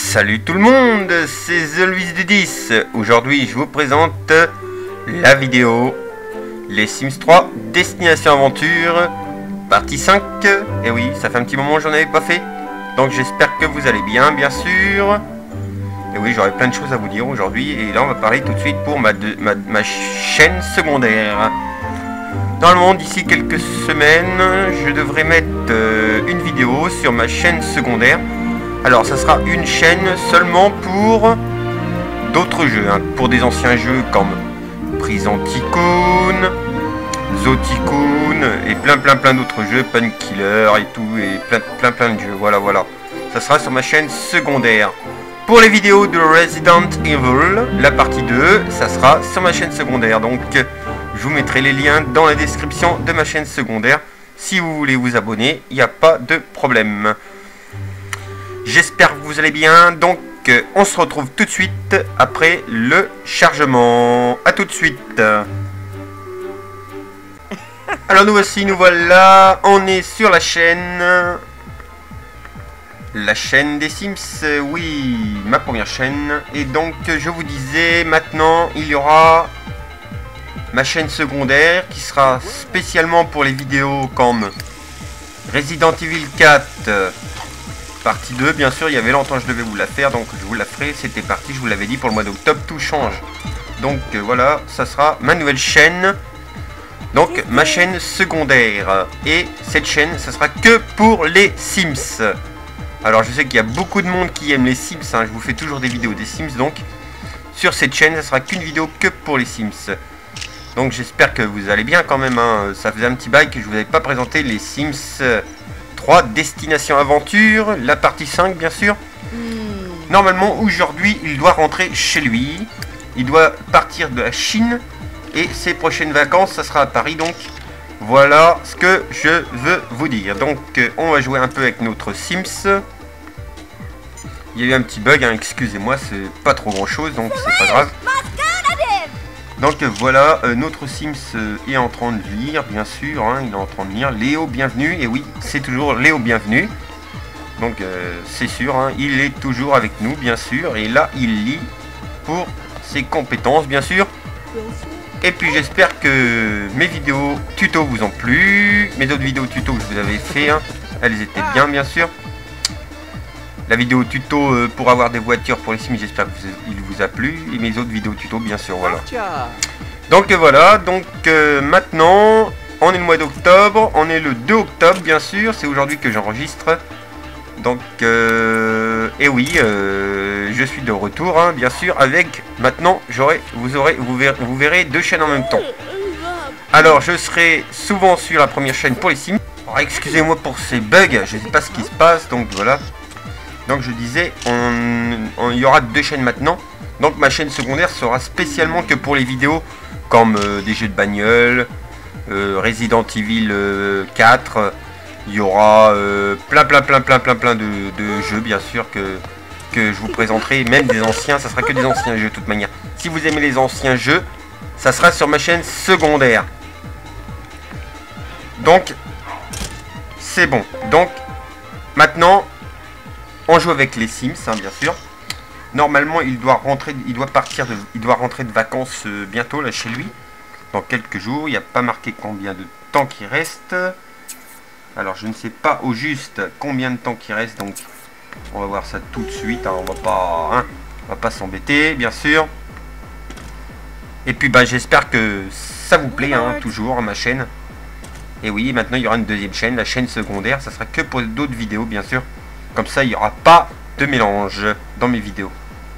Salut tout le monde, c'est TheLuis10. Aujourd'hui, je vous présente la vidéo Les Sims 3 Destination Aventure, partie 5. Et oui, ça fait un petit moment que j'en avais pas fait. Donc j'espère que vous allez bien, bien sûr. Et oui, j'aurai plein de choses à vous dire aujourd'hui. Et là, on va parler tout de suite pour ma chaîne secondaire. Normalement, d'ici quelques semaines, je devrais mettre une vidéo sur ma chaîne secondaire. Alors, ça sera une chaîne seulement pour d'autres jeux, hein, pour des anciens jeux comme Prison Tycoon, Zoo Tycoon et plein d'autres jeux, Painkiller et tout, et plein de jeux, voilà. Ça sera sur ma chaîne secondaire. Pour les vidéos de Resident Evil, la partie 2, ça sera sur ma chaîne secondaire. Donc, je vous mettrai les liens dans la description de ma chaîne secondaire. Si vous voulez vous abonner, il n'y a pas de problème. J'espère que vous allez bien. Donc, on se retrouve tout de suite après le chargement. A tout de suite. Alors, nous voici, nous voilà. On est sur la chaîne. La chaîne des Sims, oui, ma première chaîne. Et donc, je vous disais, maintenant, il y aura ma chaîne secondaire qui sera spécialement pour les vidéos comme Resident Evil 4 partie 2. Bien sûr, il y avait longtemps que je devais vous la faire, donc je vous la ferai. C'était parti, je vous l'avais dit, pour le mois d'octobre, tout change. Donc voilà, ça sera ma nouvelle chaîne. Donc ma chaîne secondaire. Et cette chaîne, ça sera que pour les Sims. Alors je sais qu'il y a beaucoup de monde qui aime les Sims, hein. Je vous fais toujours des vidéos des Sims, donc sur cette chaîne, ça sera qu'une vidéo que pour les Sims. Donc j'espère que vous allez bien quand même, hein. Ça faisait un petit bail que je vous avais pas présenté les Sims 3 Destination Aventure, la partie 5 bien sûr. Normalement aujourd'hui il doit rentrer chez lui. Il doit partir de la Chine. Et ses prochaines vacances ça sera à Paris. Donc voilà ce que je veux vous dire. Donc on va jouer un peu avec notre Sims. Il y a eu un petit bug, hein, excusez-moi, c'est pas trop grand chose, donc c'est pas grave. Donc voilà, notre Sims est en train de lire, bien sûr, hein, il est en train de lire. Léo, bienvenue, et oui, c'est toujours Léo, bienvenue. Donc c'est sûr, hein, il est toujours avec nous, bien sûr, et là, il lit pour ses compétences, bien sûr. Et puis j'espère que mes vidéos tuto vous ont plu, mes autres vidéos tuto que je vous avais fait, hein, elles étaient bien sûr. La vidéo tuto pour avoir des voitures pour les Sims, j'espère qu'il vous a plu. Et mes autres vidéos tuto, bien sûr, voilà. Donc voilà, donc maintenant, on est le mois d'octobre. On est le 2 octobre, bien sûr. C'est aujourd'hui que j'enregistre. Donc, et oui, je suis de retour, hein, bien sûr. Avec, maintenant, vous verrez deux chaînes en même temps. Alors, je serai souvent sur la première chaîne pour les Sims. Excusez-moi pour ces bugs, je ne sais pas ce qui se passe, donc voilà. Donc je disais, il y aura deux chaînes maintenant. Donc ma chaîne secondaire sera spécialement que pour les vidéos comme des jeux de bagnole, Resident Evil 4. Il y aura plein de jeux bien sûr que je vous présenterai. Même des anciens, ça sera que des anciens jeux de toute manière. Si vous aimez les anciens jeux, ça sera sur ma chaîne secondaire. Donc c'est bon. Donc maintenant on joue avec les Sims, hein, bien sûr. Normalement, il doit rentrer de vacances bientôt là chez lui. Dans quelques jours. Il n'y a pas marqué combien de temps qu'il reste. Alors, je ne sais pas au juste combien de temps qu'il reste. Donc, on va voir ça tout de suite. Hein, on va pas s'embêter, bien sûr. Et puis, bah, j'espère que ça vous plaît, hein, toujours, ma chaîne. Et oui, maintenant, il y aura une deuxième chaîne, la chaîne secondaire. Ça sera que pour d'autres vidéos, bien sûr. Comme ça, il n'y aura pas de mélange dans mes vidéos.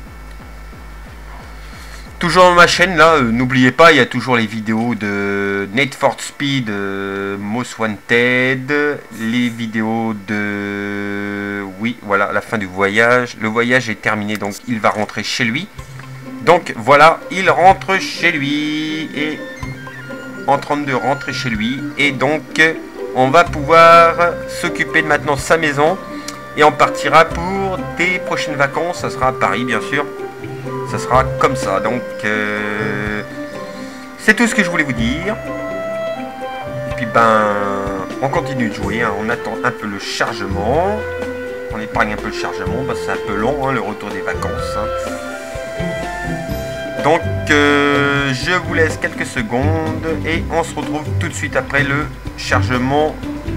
Toujours dans ma chaîne, là, n'oubliez pas, il y a toujours les vidéos de Need for Speed, Most Wanted, les vidéos de... Oui, voilà, la fin du voyage. Le voyage est terminé, donc il va rentrer chez lui. Donc, voilà, il rentre chez lui, et en train de rentrer chez lui. Et donc, on va pouvoir s'occuper de maintenant sa maison. Et on partira pour des prochaines vacances. Ça sera à Paris, bien sûr. Ça sera comme ça. Donc, c'est tout ce que je voulais vous dire. Et puis, ben, on continue de jouer. Hein. On attend un peu le chargement. On épargne un peu le chargement, parce que c'est un peu long, hein, le retour des vacances. Hein. Donc, je vous laisse quelques secondes et on se retrouve tout de suite après le chargement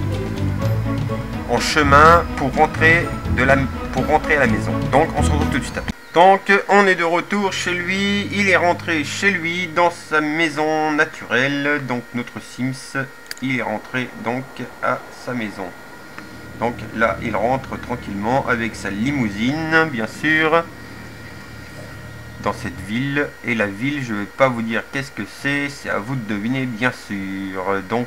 en chemin pour rentrer à la maison. Donc, on se retrouve tout de suite après. Donc, on est de retour chez lui. Il est rentré chez lui dans sa maison naturelle. Donc, notre Sims, il est rentré donc à sa maison. Donc là, il rentre tranquillement avec sa limousine, bien sûr, dans cette ville. Et la ville, je ne vais pas vous dire qu'est-ce que c'est à vous de deviner, bien sûr. Donc,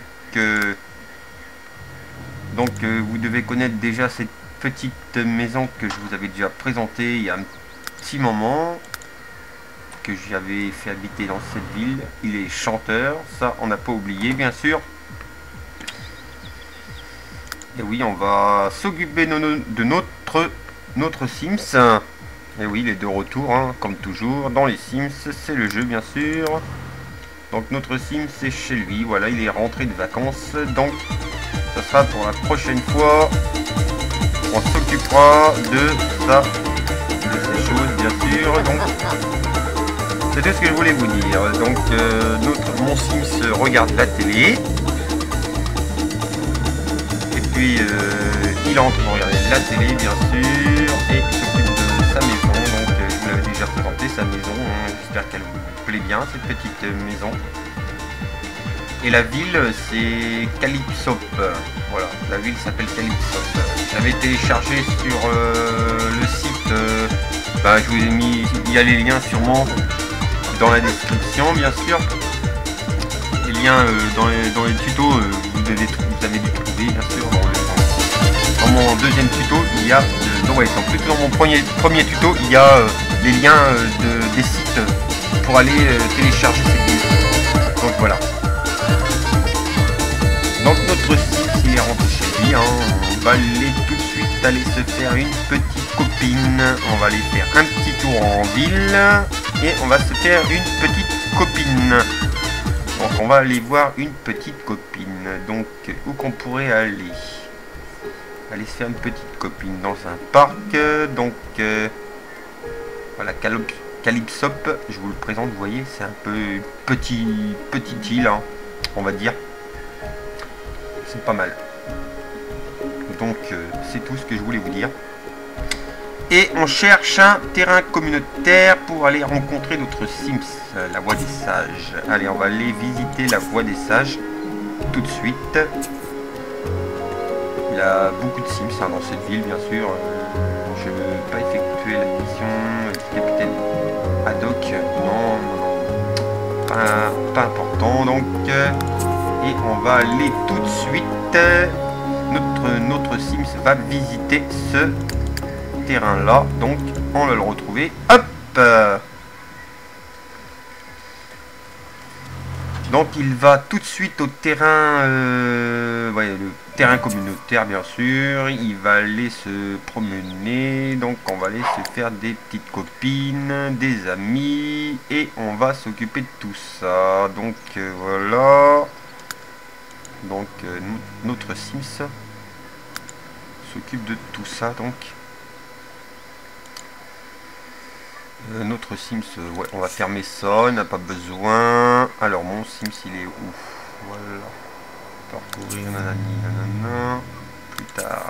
vous devez connaître déjà cette petite maison que je vous avais déjà présentée il y a un petit moment, que j'avais fait habiter dans cette ville. Il est chanteur, ça on n'a pas oublié, bien sûr. Et oui, on va s'occuper de notre Sims. Et oui, il est de retour, hein, comme toujours. Dans les Sims, c'est le jeu, bien sûr. Donc notre Sims est chez lui. Voilà, il est rentré de vacances. Donc, ça sera pour la prochaine fois. On s'occupera de ces choses, bien sûr. Donc, c'est tout ce que je voulais vous dire. Donc, mon Sims regarde la télé. Puis il entre pour regarder la télé, bien sûr, et il s'occupe de sa maison. Donc je vous l'avais déjà présenté, sa maison, hein. J'espère qu'elle vous plaît bien, cette petite maison. Et la ville, c'est Calypsop. Voilà, la ville s'appelle Calypsop. J'avais téléchargé sur le site, je vous ai mis, il y a les liens sûrement dans la description, bien sûr. Les liens dans les tutos, vous avez dû trouver, bien sûr. Dans mon deuxième tuto, il y a plutôt dans mon premier tuto, il y a les liens des sites pour aller télécharger cette vidéo. Donc voilà. Donc notre site, il est rentré chez lui, hein. On va aller tout de suite aller se faire une petite copine. On va aller faire un petit tour en ville et on va se faire une petite copine. Donc on va aller voir une petite copine. Donc où qu'on pourrait aller se faire une petite copine dans un parc. Donc voilà, Calypsop, je vous le présente, vous voyez, c'est un peu petite île, hein, on va dire. C'est pas mal. Donc c'est tout ce que je voulais vous dire. Et on cherche un terrain communautaire pour aller rencontrer notre Sims, la Voie des Sages. Allez, on va aller visiter la Voie des Sages tout de suite. Il y a beaucoup de Sims, hein, dans cette ville, bien sûr. Je ne veux pas effectuer la mission du capitaine Haddock. Non, pas important. Donc, et on va aller tout de suite. Notre Sims va visiter ce terrain là, donc on va le retrouver. Hop, donc il va tout de suite au terrain, le terrain communautaire, bien sûr. Il va aller se promener, donc on va aller se faire des petites copines, des amis, et on va s'occuper de tout ça. Donc voilà. Donc notre Sims s'occupe de tout ça. Donc notre Sims, ouais, on va fermer ça, on n'a pas besoin. Alors mon Sims, il est où? Voilà. Parcourir, nanani, nanana. Plus tard.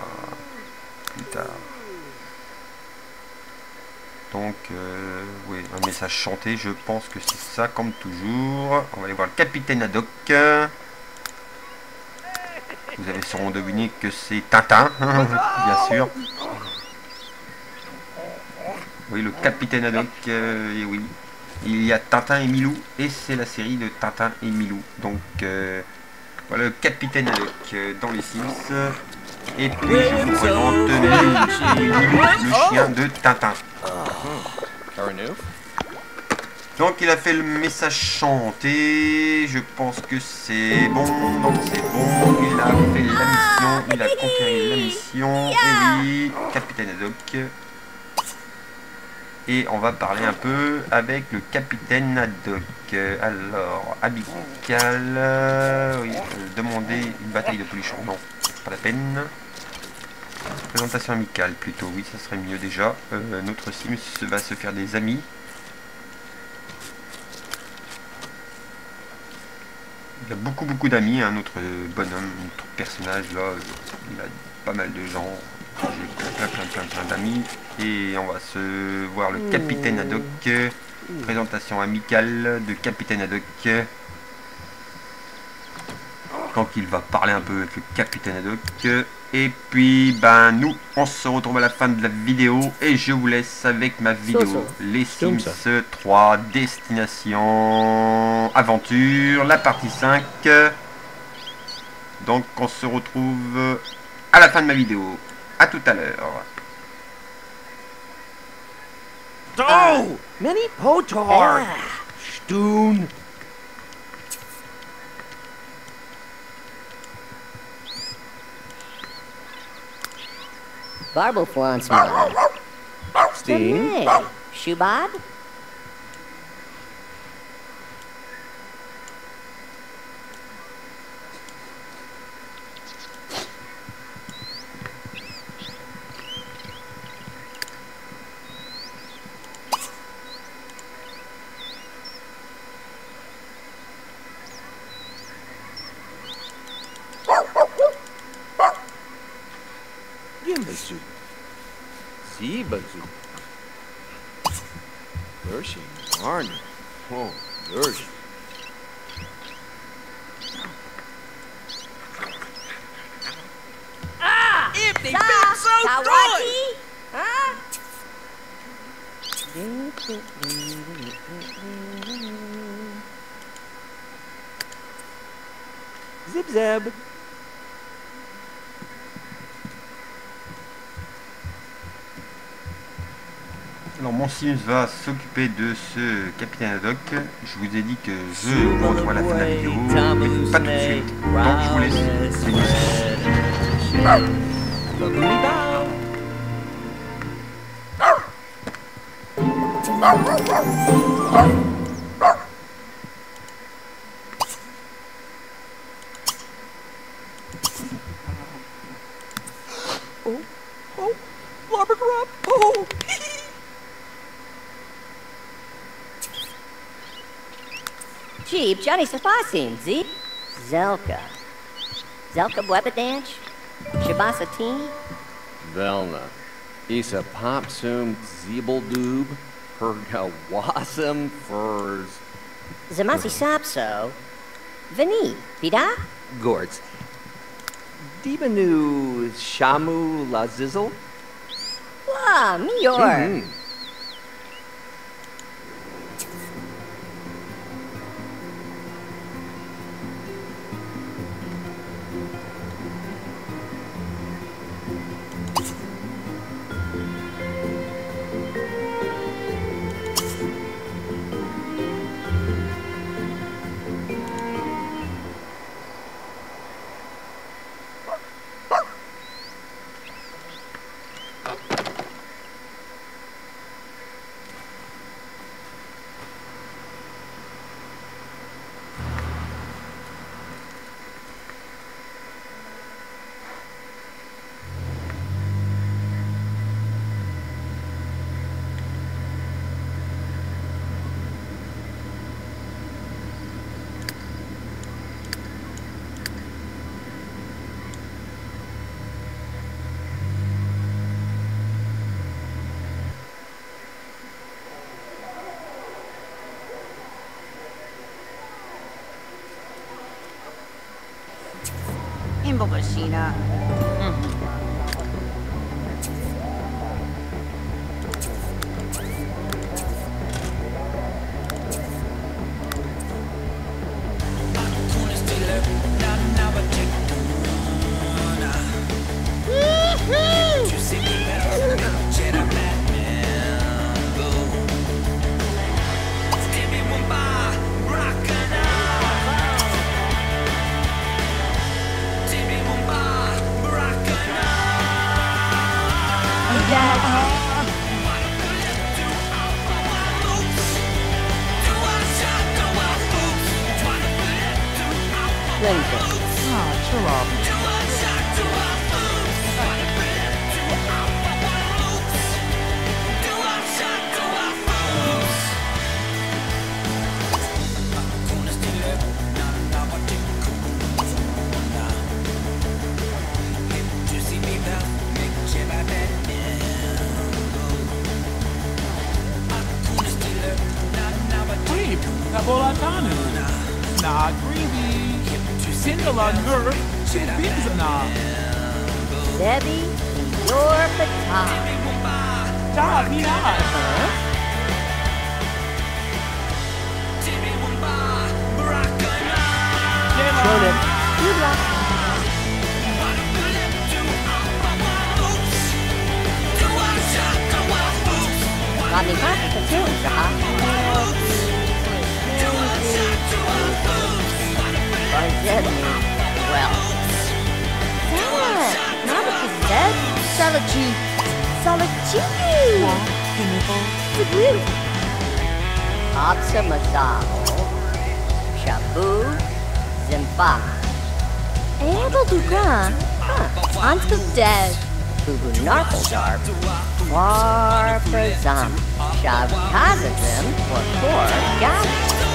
Donc, oui, un message chanté, je pense que c'est ça, comme toujours. On va aller voir le capitaine Haddock. Vous avez sûrement deviné que c'est Tintin, bien sûr. Oui, le capitaine Haddock, et oui. Il y a Tintin et Milou, et c'est la série de Tintin et Milou. Donc, voilà le capitaine Haddock dans les Sims. Et puis, je vous présente Milou, le chien de Tintin. Donc, il a fait le message chanté. Je pense que c'est bon. Donc, c'est bon. Il a fait la mission. Il a conquéri la mission. Et oui, capitaine Haddock. Et on va parler un peu avec le capitaine Haddock. Alors, Abical, oui, demander une bataille de peluchons. Non, pas la peine. présentation amicale plutôt, oui, ça serait mieux déjà. Notre Sims va se faire des amis. Il a beaucoup d'amis, hein, notre bonhomme, notre personnage là, il a pas mal de gens. J'ai plein d'amis. Et on va se voir le capitaine Haddock. Présentation amicale de capitaine Haddock. Donc il va parler un peu avec le capitaine Haddock. Et puis ben nous on se retrouve à la fin de la vidéo. Et je vous laisse avec ma vidéo. Les Sims 3 Destination Aventure, la partie 5. Donc on se retrouve à la fin de ma vidéo. À tout à l'heure. Oh! Mini Potard! Stoon! Barbelflance man. Steen? Hey, Shoebob? Gimbazu. Zeebazu. Lurshing Marner. Oh, Lurshing. Ah! If they been so good! Huh? Zip zab. Alors mon Sims va s'occuper de ce capitaine Haddock. Je vous ai dit que je vous retrouve à la fin de la vidéo, mais pas tout de suite. Donc je vous laisse. Oh, oh, Blubbergrub, oh! Jeep, Johnny Safasim, Z. Zelka. Zelka Bwebadanch? Shabasatini? Velna. Isa Popsum Zeebeldoob. Pergawasum Furs. Zamasi Sapso? Vini, Vida? Gords. Dibanu Shamu Lazizzle? Wah, Mior. Imbobashina. Bolatanu, Na Greedy, Sindala Nerf, Chibizana, Debbie, your baton. Da Mina, Shonen. Good luck. Rodney Martin continues to hop. Well. Yeah, now that you said, Solitude. Solitude. The group. Absa Masao. Shabu. Zimbabwe. Abel Dugan. Antuk Dead. Bubu Narkaldar. Warpazam. Shavkazazim. Or Kor. Gab.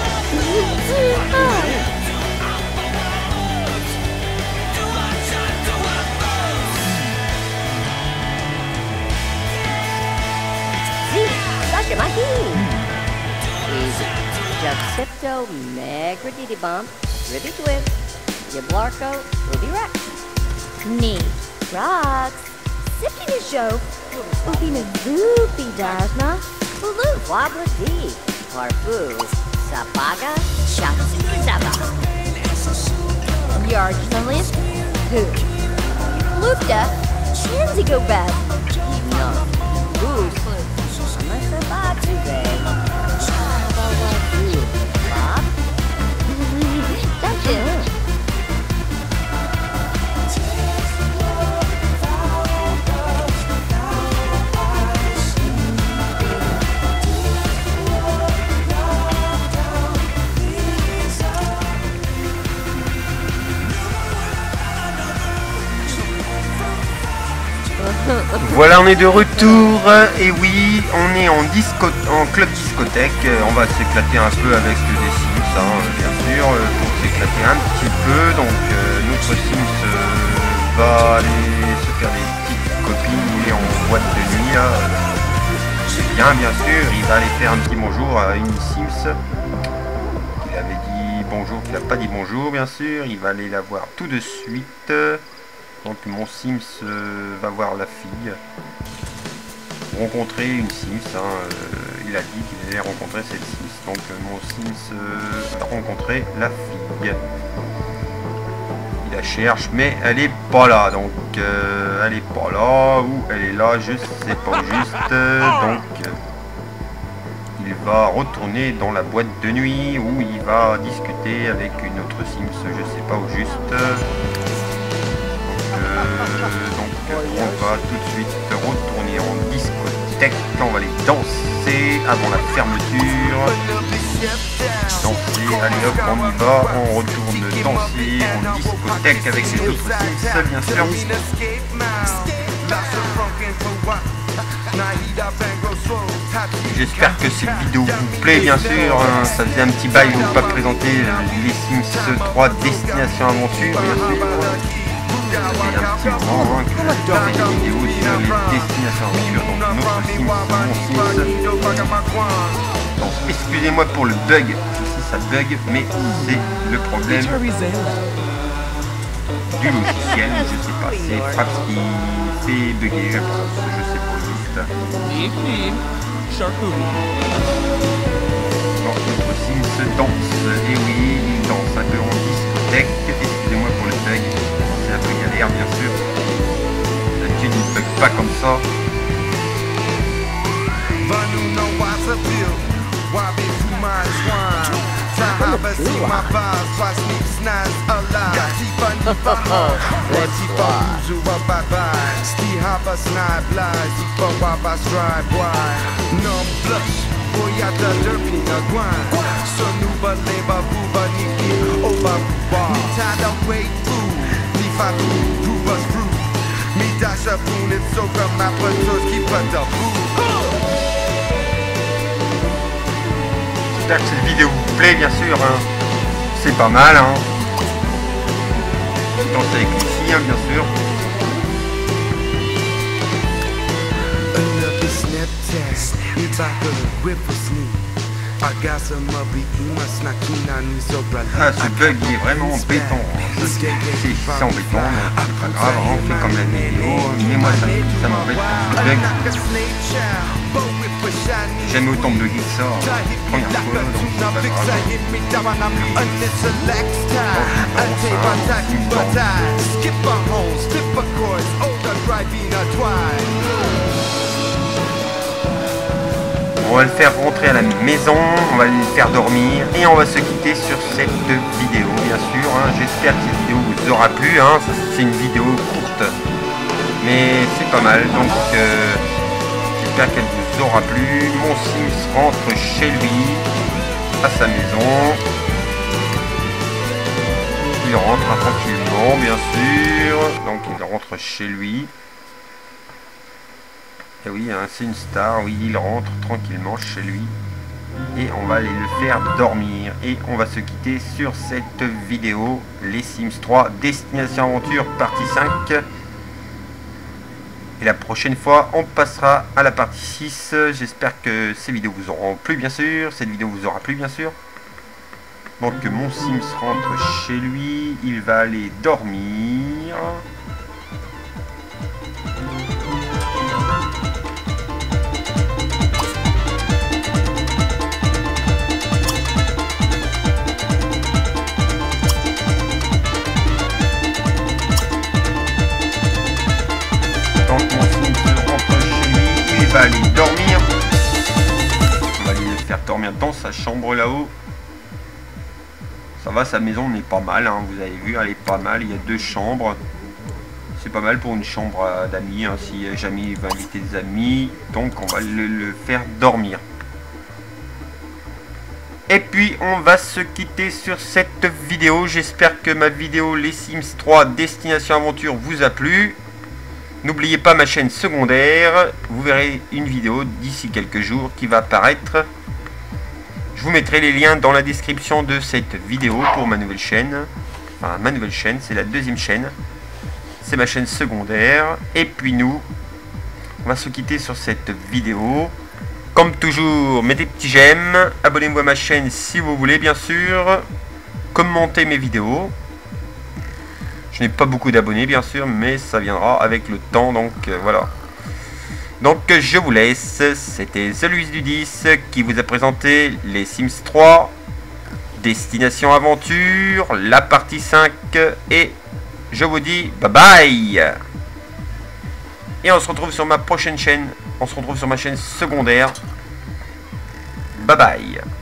Sasha Maheen. Easy. Jupsipto, Megradidi Bump, Ribby Twib, Yablarko, Ruby Rex. Knee. Rocks. Sipping a show. Upina Voopy Dasna. Hulu, Wabla D. Parfu, Sabaga, Shapsaba. Yardsnalist. Who? Lupta. Chinzigo Bad. No. Goose. Amasabatu, Bob? That's it. Voilà, on est de retour, et oui, on est en club discothèque, on va s'éclater un peu avec des Sims, bien sûr, pour s'éclater un petit peu, donc notre Sims va aller se faire des petites copines, il est en boîte de nuit, là, c'est bien sûr, il va aller faire un petit bonjour à une Sims, il avait dit bonjour, il n'a pas dit bonjour, bien sûr, il va aller la voir tout de suite. Donc mon Sims va voir la fille, rencontrer une Sims, il a dit qu'il allait rencontrer cette Sims, donc mon Sims va rencontrer la fille. Il la cherche mais elle est pas là, donc elle est pas là, ou elle est là, je sais pas juste, donc il va retourner dans la boîte de nuit où il va discuter avec une autre Sims, je sais pas où juste. Donc on va tout de suite retourner en discothèque, on va aller danser avant la fermeture. Danser, allez hop, on y va, on retourne danser en discothèque avec les autres Sims, bien sûr. J'espère que cette vidéo vous plaît, bien sûr, ça faisait un petit bail de ne pas présenter les Sims 3 Destination Aventure, bien sûr. Il y a un petit moment que je fais des vidéos sur les destinations aventures, donc notre Sims, mon Sims. Donc excusez-moi pour le bug, ici ça bug, mais c'est le problème du logiciel, je sais pas, c'est Fraps qui fait bugger, je sais pas juste. Donc notre Sims danse, et oui, il danse un peu en discothèque, excusez-moi pour le bug. Un peu galère, bien sûr. D'habitude il ne bug pas comme ça. J'espère que cette vidéo vous plaît, bien sûr, c'est pas mal, danser avec les filles, bien sûr. Ah, ce bug il est vraiment embêtant. C'est embêtant, mais c'est pas grave, on fait comme la vidéo. Mais moi ça m'embête ce bug. Jamais autant de bugs que ça. Première fois, donc c'est pas On va le faire rentrer à la maison, on va le faire dormir et on va se quitter sur cette vidéo bien sûr. Hein. J'espère que cette vidéo vous aura plu. Hein. C'est une vidéo courte mais c'est pas mal. Donc j'espère qu'elle vous aura plu. Mon Sims rentre chez lui, à sa maison. Il rentre tranquillement bien sûr. Donc il rentre chez lui. Et oui, hein, c'est une star, oui, il rentre tranquillement chez lui. Et on va aller le faire dormir. Et on va se quitter sur cette vidéo. Les Sims 3, Destination Aventure, partie 5. Et la prochaine fois, on passera à la partie 6. J'espère que ces vidéos vous auront plu, bien sûr. Cette vidéo vous aura plu, bien sûr. Donc, mon Sims rentre chez lui. Il va aller dormir. Va aller dormir. On va aller le faire dormir dans sa chambre là-haut. Ça va, sa maison n'est pas mal, hein, vous avez vu, elle est pas mal. Il y a 2 chambres. C'est pas mal pour une chambre d'amis, hein, si jamais il va inviter des amis. Donc on va le faire dormir. Et puis on va se quitter sur cette vidéo. J'espère que ma vidéo Les Sims 3 Destination Aventure vous a plu. N'oubliez pas ma chaîne secondaire, vous verrez une vidéo d'ici quelques jours qui va apparaître. Je vous mettrai les liens dans la description de cette vidéo pour ma nouvelle chaîne. Enfin, ma nouvelle chaîne, c'est la 2e chaîne. C'est ma chaîne secondaire. Et puis nous, on va se quitter sur cette vidéo. Comme toujours, mettez des petits j'aime, abonnez-vous à ma chaîne si vous voulez bien sûr. Commentez mes vidéos. Je n'ai pas beaucoup d'abonnés bien sûr, mais ça viendra avec le temps, donc voilà. Donc je vous laisse, c'était The Luis du 10 qui vous a présenté les Sims 3, Destination Aventure, la partie 5, et je vous dis bye bye. Et on se retrouve sur ma prochaine chaîne, on se retrouve sur ma chaîne secondaire. Bye bye.